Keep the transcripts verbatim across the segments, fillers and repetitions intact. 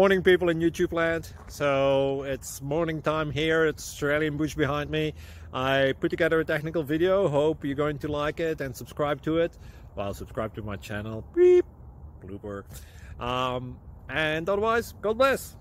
Morning people in YouTube land. So it's morning time here. It's Australian bush behind me. I put together a technical video. Hope you're going to like it and subscribe to it. Well, subscribe to my channel. Beep. Blooper. Um, and otherwise, God bless.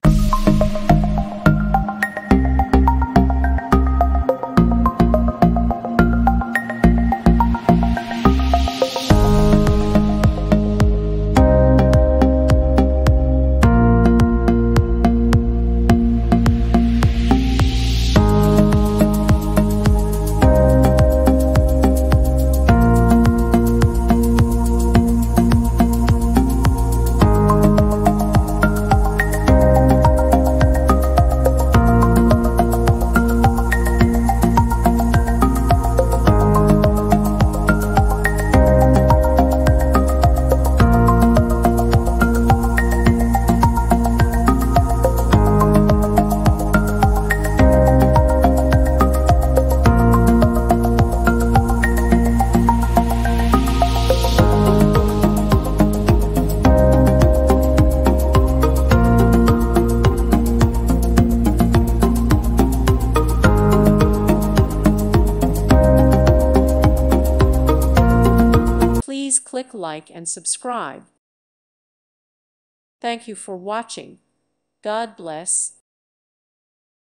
Please click like and subscribe. Thank you for watching. God bless.